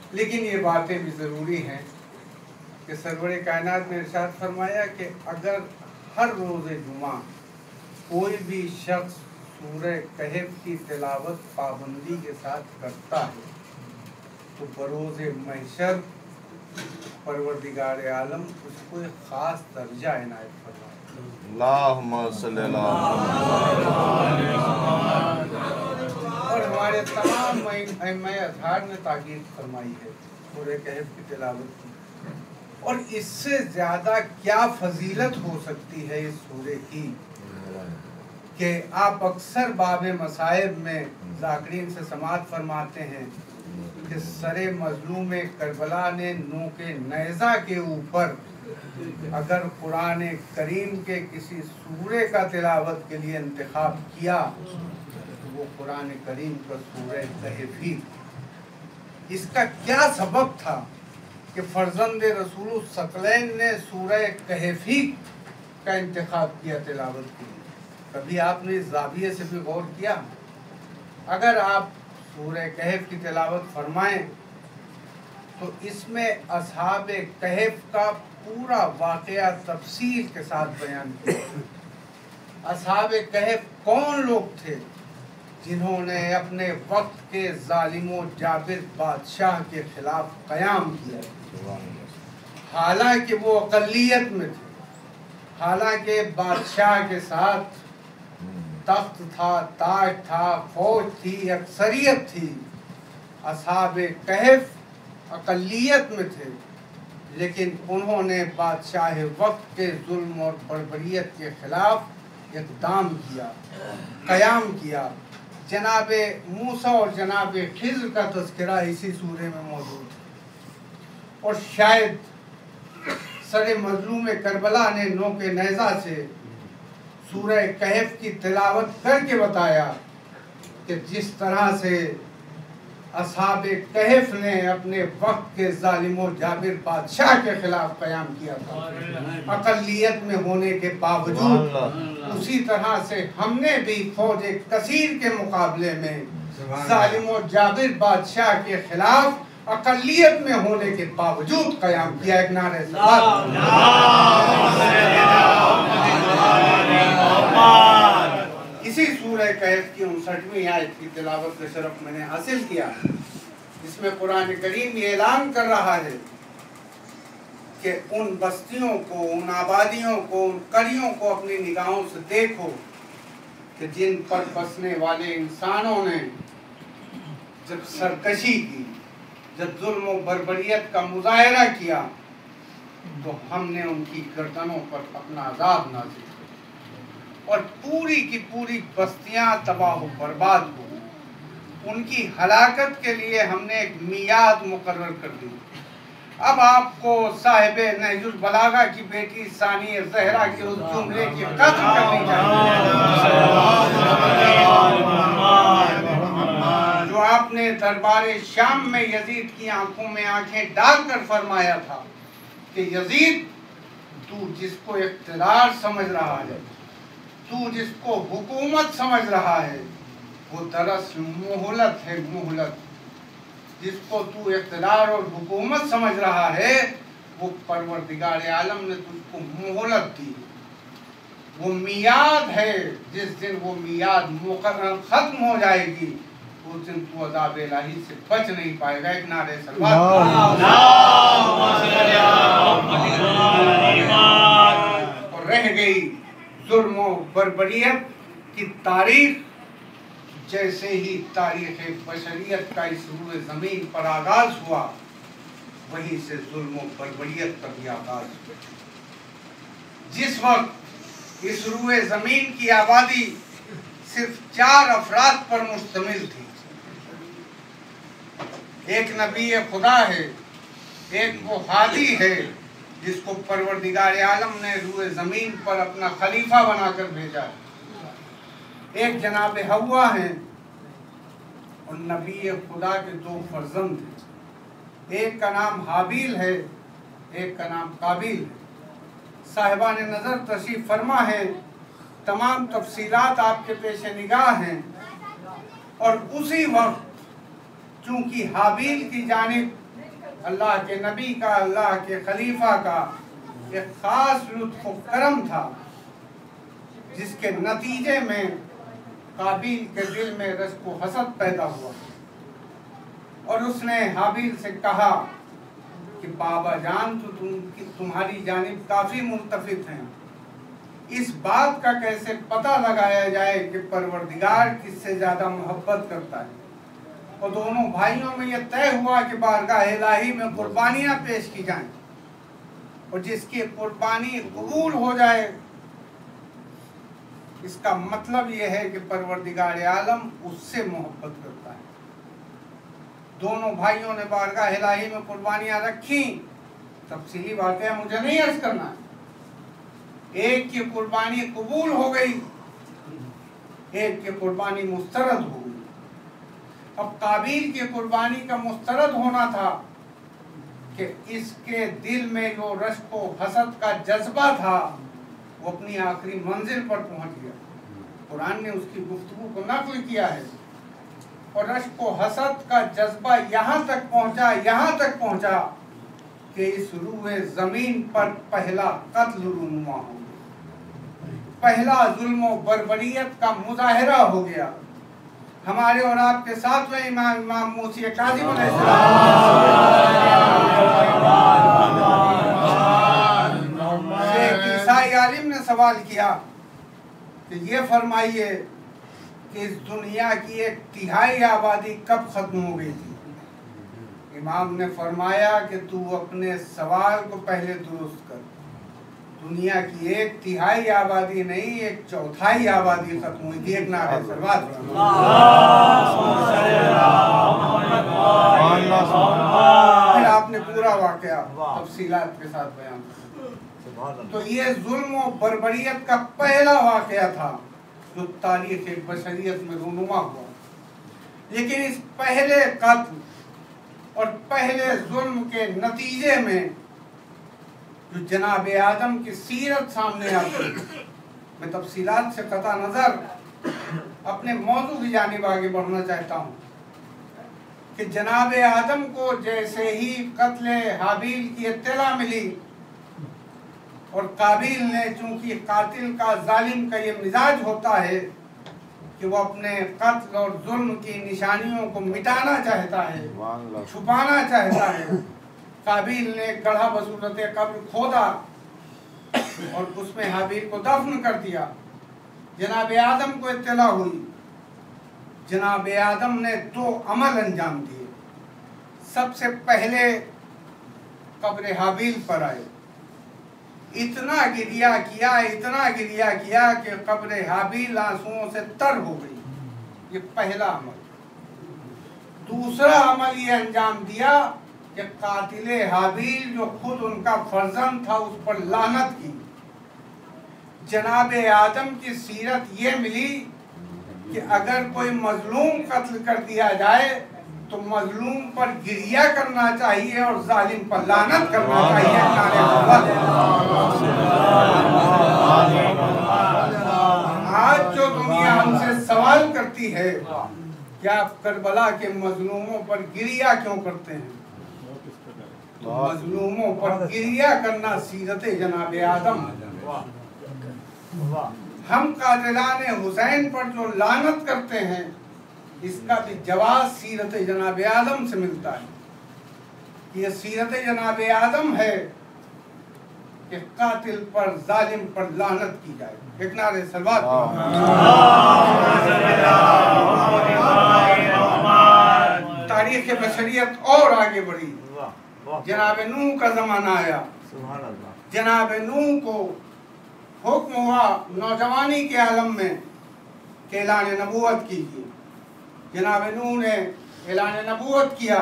لیکن یہ باتیں بھی ضروری ہیں کہ سرور کائنات نے ارشاد فرمایا کہ اگر ہر روز جمعہ کوئی بھی شخص سورہ کہف کی تلاوت پابندی کے ساتھ کرتا ہے تو بروز محشر پروردگار عالم اس کو ایک خاص درجہ عنایت فرمائے۔ اللہم صلی اللہ اور ہمارے تمام ائمہ اطہار نے تاکید فرمائی ہے سورہ کہف کی تلاوت کی، اور اس سے زیادہ کیا فضیلت ہو سکتی ہے اس سورے کی کہ آپ اکثر باب مصائب میں ذاکرین سے سماعت فرماتے ہیں کہ سر مظلوم کربلا نے نوک نیزہ کے اوپر اگر قرآن کریم کے کسی سورے کا تلاوت کے لیے انتخاب کیا تو وہ قرآن کریم کا سورہ کہف ہی۔ اس کا کیا سبب تھا کہ فرزند رسول الثقلین نے سورہ کہف ہی کا انتخاب کیا تلاوت کے لیے؟ کبھی آپ نے اس زاویے سے بھی غور کیا؟ اگر آپ سورہ کہف کی تلاوت فرمائیں تو اس میں اصحاب کہف کا پورا واقعہ تفصیل کے ساتھ بیان کیا۔ اصحاب کہف کون لوگ تھے جنہوں نے اپنے وقت کے ظالم و جابر بادشاہ کے خلاف قیام کیا، حالانکہ وہ اقلیت میں تھے، حالانکہ بادشاہ کے ساتھ تخت تھا، تاج تھا، فوج تھی، اکثریت تھی۔ اصحاب کہف اقلیت میں تھے، لیکن انہوں نے بادشاہ وقت کے ظلم اور بربریت کے خلاف اقدام کیا، قیام کیا۔ جناب موسیٰ اور جناب خضر کا تذکرہ اسی سورے میں موجود ہے، اور شاید سر مظلوم کربلا نے نوک نیزہ سے سورہ کہف کی تلاوت کر کے بتایا کہ جس طرح سے اصحاب کہف نے اپنے وقت کے ظالم و جابر بادشاہ کے خلاف قیام کیا تھا اقلیت میں ہونے کے باوجود، اسی طرح سے ہم نے بھی فوج کثیر کے مقابلے میں ظالم و جابر بادشاہ کے خلاف اقلیت میں ہونے کے باوجود قیام کیا۔ ایک نعرہ صلوات۔ اسی سورہ کہف کی 59ویں آیت کی تلاوت کا شرف میں نے حاصل کیا، اس میں قرآن کریم یہ اعلان کر رہا ہے کہ ان بستیوں کو، ان آبادیوں کو، ان قریوں کو اپنی نگاہوں سے دیکھو کہ جن پر بسنے والے انسانوں نے جب سرکشی کی، جب ظلم و بربریت کا مظاہرہ کیا تو ہم نے ان کی گردنوں پر اپنا عذاب نازل کیا اور پوری کی پوری بستیاں تباہ و برباد ہو گئی۔ ان کی ہلاکت کے لیے ہم نے ایک میعاد مقرر کر دی۔ اب آپ کو صاحب نہج البلاغہ کی بیٹی ثانیہ زہرا کے اس جملے کی قدر کرنی چاہیے جو آپ نے دربار شام میں یزید کی آنکھوں میں آنکھیں ڈال کر فرمایا تھا کہ یزید، تو جس کو اقتدار سمجھ رہا ہے، تو جس کو حکومت سمجھ رہا ہے، وہ دراصل مہلت ہے، مہلت۔ جس کو تو اقتدار اور حکومت سمجھ رہا ہے وہ پروردگار عالم نے تجھ کو مہلت دی، وہ میعاد ہے۔ جس دن وہ میعاد مقرر ختم ہو جائے گی اس دن تو عذاب الہی سے بچ نہیں پائے گا۔ ایک نعرہ صلوات۔ اور رہ گئی ظلم و بربریت کی تاریخ، جیسے ہی تاریخ بشریت کا اس روئے زمین پر آغاز ہوا وہیں سے ظلم و بربریت کا بھی آغاز ہوا۔ جس وقت اس روئے زمین کی آبادی صرف 4 افراد پر مشتمل تھی، ایک نبی خدا ہے، ایک وہ ہادی ہے جس کو پروردگار عالم نے روئے زمین پر اپنا خلیفہ بنا کر بھیجا ہے، ایک جناب حوا ہیں، اور نبی خدا کے 2 فرزند ہیں، ایک کا نام حابیل ہے، ایک کا نام قابیل ہے۔ صاحبان نظر تشریف فرما ہے، تمام تفصیلات آپ کے پیش نگاہ ہیں، اور اسی وقت چونکہ حابیل کی جانب اللہ کے نبی کا، اللہ کے خلیفہ کا ایک خاص لطف و کرم تھا، جس کے نتیجے میں قابیل کے دل میں رشک و حسد پیدا ہوا اور اس نے حابیل سے کہا کہ بابا جان تو تمہاری جانب کافی ملتفت ہیں، اس بات کا کیسے پتہ لگایا جائے کہ پروردگار کس سے زیادہ محبت کرتا ہے؟ اور دونوں بھائیوں میں یہ طے ہوا کہ بارگاہ الہی میں قربانیاں پیش کی جائیں، اور جس کی قربانی قبول ہو جائے اس کا مطلب یہ ہے کہ پروردگار عالم اس سے محبت کرتا ہے۔ دونوں بھائیوں نے بارگاہ الہی میں قربانیاں رکھیں، تفصیلی واقعہ مجھے نہیں عرض کرنا ہے۔ ایک کی قربانی قبول ہو گئی، ایک کی قربانی مسترد ہو گئی۔ اب قابیل کی قربانی کا مسترد ہونا تھا کہ اس کے دل میں جو رشک و حسد کا جذبہ تھا وہ اپنی آخری منزل پر پہنچ گیا۔ قرآن نے اس کی گفتگو کو نقل کیا ہے، اور رشک و حسد کا جذبہ یہاں تک پہنچا کہ اس روح زمین پر پہلا قتل رونما ہو گیا، پہلا ظلم و بربریت کا مظاہرہ ہو گیا۔ ہمارے اور آپ کے ساتویں امام موسی کاظم علیہ السلام سے ایک عیسائی عالم نے سوال کیا کہ یہ فرمائیے کہ اس دنیا کی 1/3 آبادی کب ختم ہو گئی تھی؟ امام نے فرمایا کہ تو اپنے سوال کو پہلے درست کر، دنیا کی 1/3 آبادی نہیں، 1/4 آبادی ختم ہوئی تھی۔ ایک نعرہ سلوات۔ پھر آپ نے پورا واقعہ تفصیلات کے ساتھ بیان کیا۔ تو یہ ظلم و بربریت کا پہلا واقعہ تھا جو تاریخ بشریت میں رونما ہوا، لیکن اس پہلے قتل اور پہلے ظلم کے نتیجے میں جو جناب آدم کی سیرت سامنے آتی، میں تفصیلات سے قطع نظر اپنے موضوع کی جانب آگے بڑھنا چاہتا ہوں کہ جناب آدم کو جیسے ہی قتل حابیل کی اطلاع ملی، اور قابیل نے، چونکہ قاتل کا، ظالم کا یہ مزاج ہوتا ہے کہ وہ اپنے قتل اور ظلم کی نشانیوں کو مٹانا چاہتا ہے، چھپانا چاہتا ہے، قابیل نے گڑھا بصورت قبر کھودا اور اس میں حابیل کو دفن کر دیا۔ جناب آدم کو اطلاع ہوئی، جناب آدم نے 2 عمل انجام دیے۔ سب سے پہلے قبر حابیل پر آئے، اتنا گریہ کیا کہ قبر حابیل آنسوؤں سے تر ہو گئی۔ یہ پہلا عمل۔ دوسرا عمل یہ انجام دیا کہ قاتل حابیل جو خود ان کا فرزند تھا اس پر لعنت کی۔ جناب آدم کی سیرت یہ ملی کہ اگر کوئی مظلوم قتل کر دیا جائے تو مظلوم پر گریہ کرنا چاہیے اور ظالم پر لعنت کرنا چاہیے۔ آج جو دنیا ہم سے سوال کرتی ہے کہ آپ کربلا کے مظلوموں پر گریہ کیوں کرتے ہیں؟ مظلوموں پر گریہ کرنا سیرت جناب آدم۔ ہم قاتلان حسین پر جو لعنت کرتے ہیں اس کا بھی جواز سیرت جناب آدم سے ملتا ہے۔ یہ سیرت جناب آدم ہے کہ قاتل پر، ظالم پر لعنت کی جائے۔ ایک نعرہ سلوات۔ تاریخ بشریت اور آگے بڑھی، جناب نوح کا زمانہ آیا۔ جناب نوح کو حکم ہوا نوجوانی کے عالم میں کہ اعلان نبوت کیجیے۔ جناب نوح نے اعلان نبوت کیا۔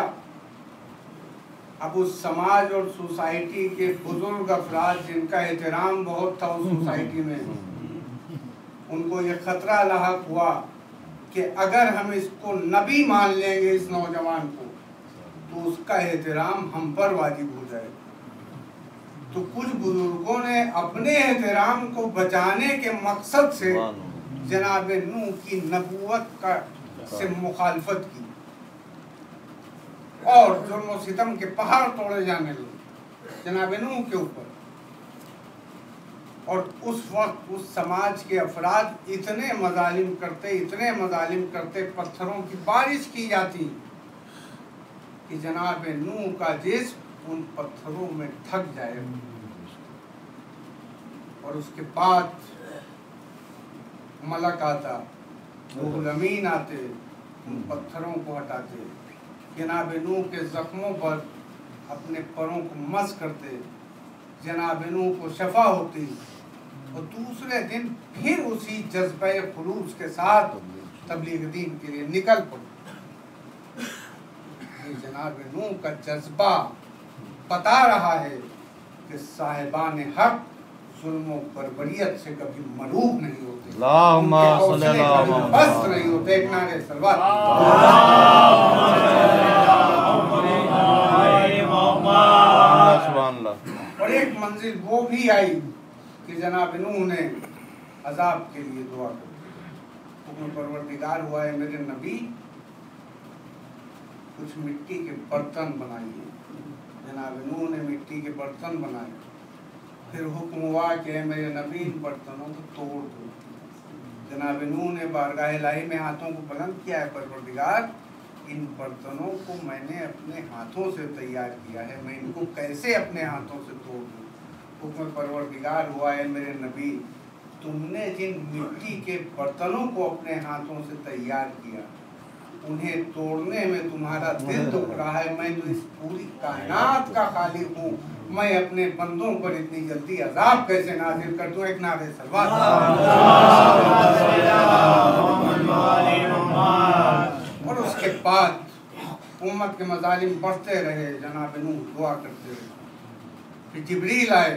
اب اس سماج اور سوسائٹی کے بزرگ افراد جن کا احترام بہت تھا اس سوسائٹی میں، ان کو یہ خطرہ لاحق ہوا کہ اگر ہم اس کو نبی مان لیں گے، اس نوجوان کو، تو اس کا احترام ہم پر واجب ہو جائے۔ تو کچھ بزرگوں نے اپنے احترام کو بچانے کے مقصد سے جناب نوح کی نبوت سے مخالفت کی۔ और जुल्म और सितम के पहाड़ तोड़े जाने लगे जनाब नूह के ऊपर। और उस वक्त उस समाज के अफराद इतने मजालिम करते, पत्थरों की बारिश की जाती कि जनाब नूह का जिस्म उन पत्थरों में ढक जाए। और उसके बाद मलक आता, रूहुल अमीन आते, उन पत्थरों को हटाते, जनाब नूह के जख्मों पर अपने पैरों को मस करते, जनाब नूह को शफा होती और दूसरे दिन फिर उसी जज्बे खुलूस के साथ तबलीग दीन के लिए निकल पड़ते। ये जनाब नूह का जज्बा बता रहा है कि साहिबान हक जुल्म बर्बरियत से कभी मरूब नहीं होते, बस नहीं होते। एक नारे सलवात। और एक मंजिल वो भी आई कि जनाब नूह ने अजाब के लिए दुआ कर, हुक्म परवरदिगार हुआ है मेरे नबी कुछ मिट्टी के बर्तन बनाइए। जनाब नूह ने मिट्टी के बर्तन बनाए। फिर हुक्म हुआ कि मेरे नबी इन बर्तनों को तोड़ दो। जनाब नूह ने बारगाह इलाही में हाथों को बुलंद किया है, परवरदिगार इन बर्तनों को मैंने अपने हाथों से तैयार किया है, मैं इनको कैसे अपने हाथों से तोड़ दूँ। हुक्म परवरदिगार हुआ है मेरे नबी तुमने जिन मिट्टी के बर्तनों को अपने हाथों से तैयार किया उन्हें तोड़ने में तुम्हारा दिल दुख रहा है। मैं तो इस पूरी कायनात का खालिक हूँ, मैं अपने बंदों पर इतनी जल्दी अजाब कैसे नाजिल कर दूं। एक नारे सलवात। और उसके बाद उम्मत के मजालिम बढ़ते रहे, जनाब नूह दुआ करते रहे। फिर जिब्रील आए,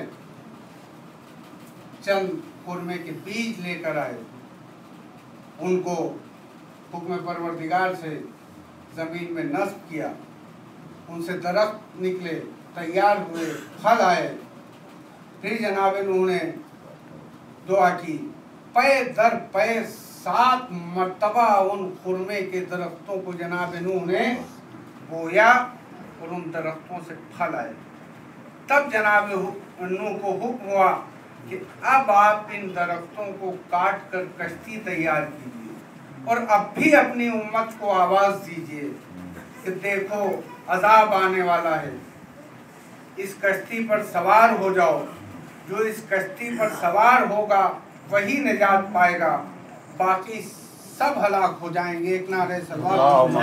चंद खुरमे के बीज लेकर आए, उनको हुक्म परवरदिगार से जमीन में नस्ब किया, उनसे दरख्त निकले, तैयार हुए, फल आए। फिर जनाब नूह ने दुआ की, पे दर पे 7 मर्तबा उन खुरमे के दरख्तों को जनाब नूह ने बोया और उन दरख्तों से फल आए। तब जनाब नूह को हुक्म हुआ कि अब आप इन दरख्तों को काट कर कश्ती तैयार कीजिए और अब भी अपनी उम्मत को आवाज दीजिए कि देखो अजाब आने वाला है, इस कश्ती पर सवार हो जाओ, जो इस कश्ती पर सवार होगा वही निजात पाएगा, बाकी सब हलाक हो जाएंगे। एक नारे सलवात।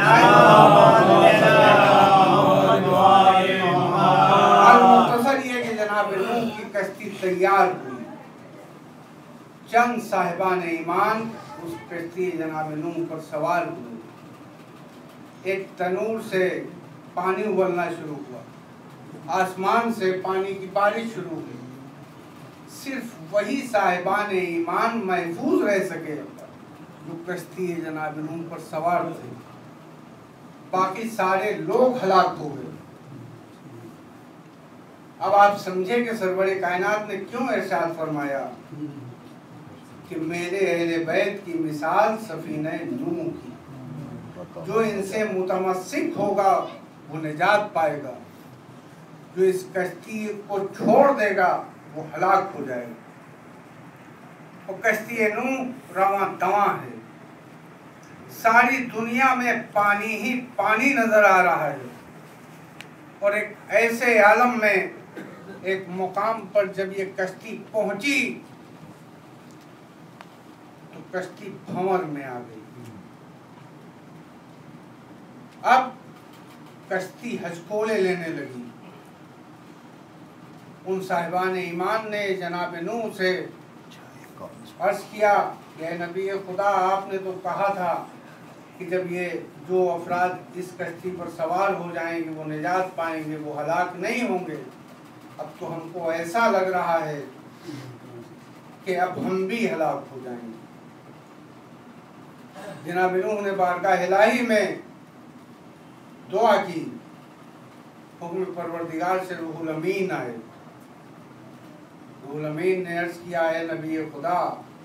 मुख्तसर ये कि जनाब नूह की कश्ती तैयार हुई, चंद साहिबान ईमान उस कश्ती जनाब नूह पर सवार हुए। एक तनूर से पानी उबलना शुरू हुआ, आसमान से पानी की बारिश शुरू हुई। सिर्फ वही साहिबान ईमान महफूज रह सके जो कश्ती जनाब नूह पर सवार थे, बाकी सारे लोग हलाक हो गए। अब आप समझे कि सरवरे कायनात ने क्यों इरशाद फरमाया कि मेरे अहले बैत की मिसाल सफीने नूह की, जो इनसे मुतमस्सिक होगा वो निजात पाएगा, जो इस कश्ती को छोड़ देगा वो हलाक हो जाएगा। और कश्ती नूह रवां दवां है, सारी दुनिया में पानी ही पानी नजर आ रहा है। और एक ऐसे आलम में एक मुकाम पर जब ये कश्ती पहुंची तो कश्ती भंवर में आ गई। अब कश्ती हचकोले लेने लगी। उन साहिबान ईमान ने जनाब नूह से अर्ज किया कि नबी खुदा आपने तो कहा था कि जब ये जो अफराद इस कश्ती पर सवार हो जाएंगे वो निजात पाएंगे, वो हलाक नहीं होंगे। अब तो हमको ऐसा लग रहा है कि अब हम भी हलाक हो जाएंगे। जनाब नूह ने बारगाह इलाही में दुआ की, हुक्म परवरदिगार से रूहुल अमीन आए। रूहुल अमीन ने अर्ज किया है नबी खुदा,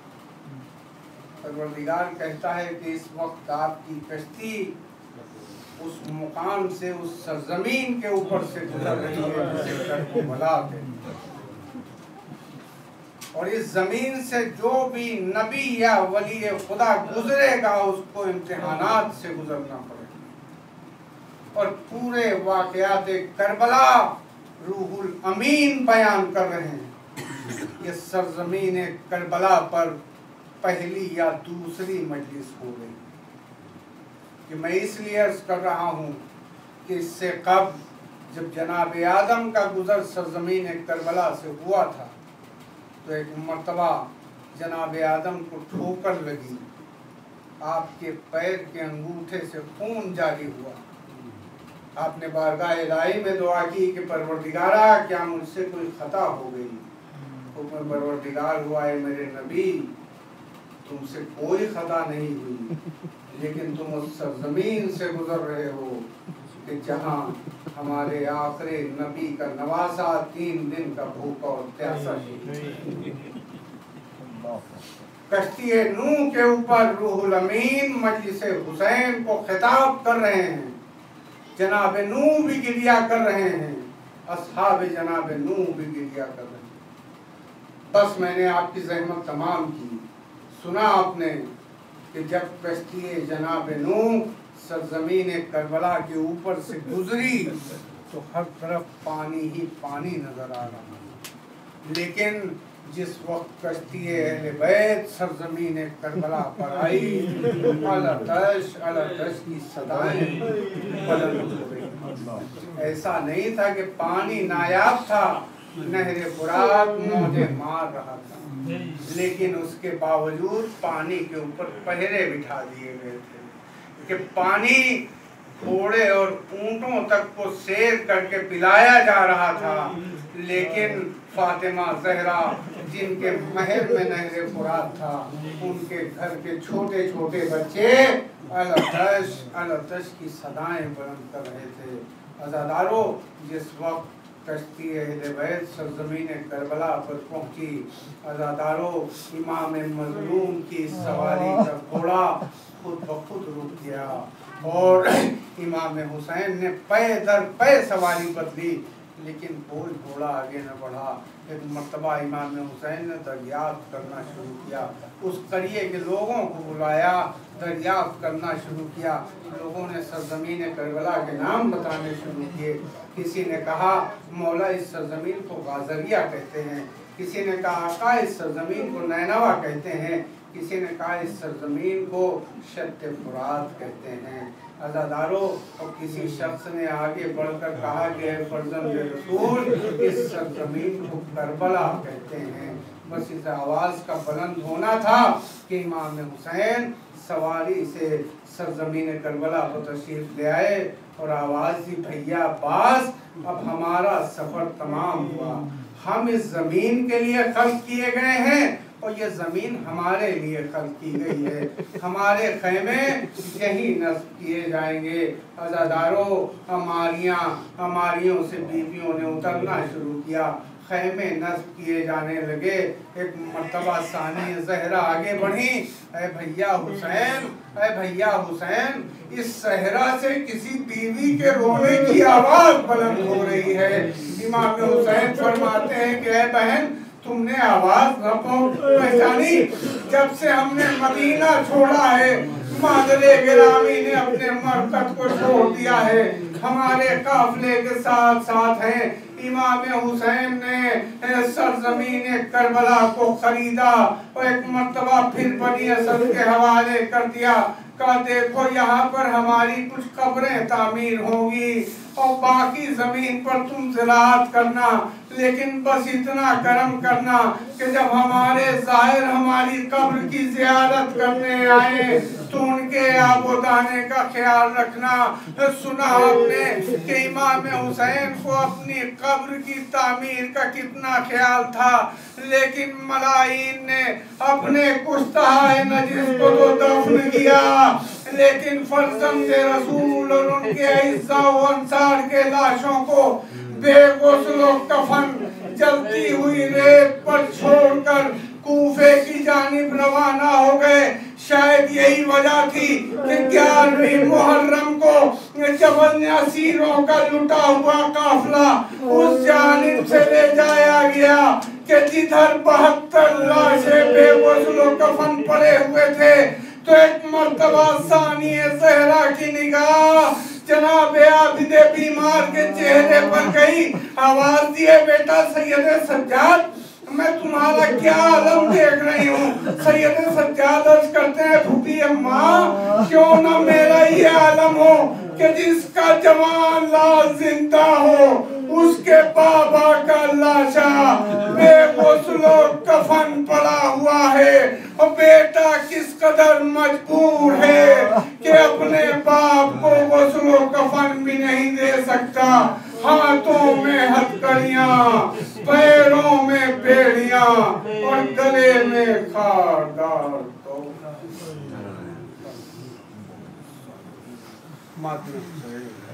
परवरदिगार कहता है कि इस वक्त आपकी कश्ती اس مقام سے، اس سرزمین کے اوپر سے گزر رہی ہے جسے کربلا کہتے ہیں۔ اور اس زمین سے جو بھی نبی یا ولی خدا گزرے گا اس کو امتحانات سے گزرنا پڑے گا۔ اور پورے واقعات کربلا روح الامین بیان کر رہے ہیں۔ یہ سرزمین کربلا پر پہلی یا دوسری مجلس ہو گئی کہ میں اس لیے عرض کر رہا ہوں کہ اس سے قبل جب جناب آدم کا گزر سرزمین کربلا سے ہوا تھا تو ایک مرتبہ جناب آدم کو ٹھوکر لگی، آپ کے پیر کے انگوٹھے سے خون جاری ہوا۔ آپ نے بارگاہ الہی میں دعا کی کہ پروردگارا کیا مجھ سے کوئی خطا ہو گئی؟ حکم پروردگار ہوا ہے میرے نبی تم سے کوئی خطا نہیں ہوئی، لیکن تم اس سرزمین سے گزر رہے ہو کہ جہاں ہمارے آخری نبی کا نواسا 3 دن کا بھوکا اور پیاسا شہید۔ کشتی نوح کے اوپر روح الامین مجلس حسین کو خطاب کر رہے ہیں، جناب نوح بھی گریہ کر رہے ہیں، اصحاب جناب نوح بھی گریہ کر رہے ہیں۔ بس میں نے آپ کی زحمت تمام کی۔ سنا آپ نے کہ جب کشتی جناب نوح سرزمین کربلا کے اوپر سے گزری تو ہر طرف پانی ہی پانی نظر آ رہا، لیکن جس وقت کشتی اہل بیت سرزمین کربلا پر آئی الاتش الاتش کی صدائیں بلند ہو گئی۔ ایسا نہیں تھا کہ پانی نایاب تھا، نہر فرات موجیں مار رہا تھا، لیکن اس کے باوجود پانی کے اوپر پہرے بٹھا دیے گئے تھے کہ پانی گھوڑے اور اونٹوں تک کو سیر کر کے پلایا جا رہا تھا، لیکن فاطمہ زہرا جن کے محل میں نہر فرات تھا ان کے گھر کے چھوٹے چھوٹے بچے الاتش الاتش کی صدائیں بلند کر رہے تھے۔ عزادارو، جس وقت کشتی اہل بیت سرزمین کربلا پر پہنچی، عزادارو امام مظلوم کی سواری کا گھوڑا خود بخود رک گیا اور امام حسین نے پے در پے سواری بدلی، لیکن کوئی گھوڑا آگے نہ بڑھا۔ ایک مرتبہ امام حسین نے دریافت کرنا شروع کیا، اس قریے کے لوگوں کو بلایا، دریافت کرنا شروع کیا۔ لوگوں نے سرزمین کربلا کے نام بتانے شروع کیے۔ کسی نے کہا مولا اس سرزمین کو غازریہ کہتے ہیں، کسی نے کہا آقا اس سرزمین کو نینوا کہتے ہیں، کسی نے کہا اس سرزمین کو شط فرات کہتے ہیں۔ عزادارو، اور کسی شخص نے آگے بڑھ کر کہا کہ اے فرزند رسول اس سرزمین کو کربلا کہتے ہیں۔ بس اس آواز کا بلند ہونا تھا کہ امام حسین سواری سے سرزمین کربلا کو تشریف لے آئے اور آواز دی بھیا عباس اب ہمارا سفر تمام ہوا، ہم اس زمین کے لیے خلق کیے گئے ہیں اور یہ زمین ہمارے لیے خلق کی گئی ہے، ہمارے خیمے یہی نصب کیے جائیں گے۔ عزادارو، ہماریوں سے بیویوں نے اترنا شروع کیا، خیمے نصب کیے جانے لگے۔ ایک مرتبہ ثانی زہرا آگے بڑھی، اے بھیا حسین، اے بھیا حسین، اس صحرا سے کسی بیوی کے رونے کی آواز بلند ہو رہی ہے۔ امام حسین فرماتے ہیں کہ اے بہن تم نے آواز نہ پہچانی؟ جب سے ہم نے مدینہ چھوڑا ہے مادر گرامی نے اپنے مرکز کو چھوڑ دیا ہے، ہمارے قافلے کے ساتھ ساتھ ہیں۔ امام حسین نے سرزمین کربلا کو خریدا اور ایک مرتبہ پھر بنی اسد کے حوالے کر دیا، کہا دیکھو یہاں پر ہماری کچھ قبریں تعمیر ہوں گی اور باقی زمین پر تم زراعت کرنا، لیکن بس اتنا کرم کرنا کہ جب ہمارے ظاہر ہماری قبر کی زیارت کرنے آئے تو ان کے آب و دانے کا خیال رکھنا۔ سنا آپ نے کہ امام حسین کو اپنی قبر کی تعمیر کا کتنا خیال تھا، لیکن ملائین نے اپنے کشتہائے نجس کو تو دفن کیا، لیکن فرزند رسول اور ان کے اعزاء و انصار کے لاشوں کو بے غسل و کفن جلتی ہوئی ریت پر چھوڑ کر کوفے کی جانب روانہ ہو گئے۔ شاید یہی وجہ تھی کہ 11ویں محرم کو जबल नासीरों का लुटा हुआ काफिला उस जानिब से ले जाया गया कि जिधर 72 लाशें बेहोश लोग कफन पड़े हुए थे, तो एक मर्तबा सानिए ज़हरा की निगाह जनाब आबिदे बीमार के चेहरे पर गई। आवाज दिए, बेटा सैयद सज्जाद, मैं तुम्हारा क्या आलम देख रही हूँ। सैयद सज्जाद अर्ज करते हैं, फूफी अम्मा, क्यों ना मेरा ये आलम हो कि जिसका जवान लाल जिंदा हो, उसके बाबा का लाशा बेगुस्लो कफन पड़ा हुआ है, और बेटा किस कदर मजबूर है कि अपने बाप को गुस्लो कफन भी नहीं दे सकता। हाथों में हथकड़ियां, पैरों में बेड़ियां और गले में खारदार तो